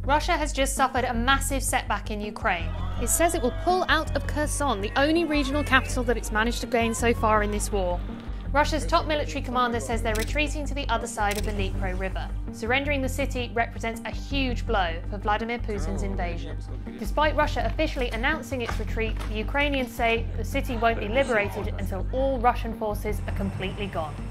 Russia has just suffered a massive setback in Ukraine. It says it will pull out of Kherson, the only regional capital that it's managed to gain so far in this war. Russia's top military commander says they're retreating to the other side of the Dnipro River. Surrendering the city represents a huge blow for Vladimir Putin's invasion. Despite Russia officially announcing its retreat, the Ukrainians say the city won't be liberated until all Russian forces are completely gone.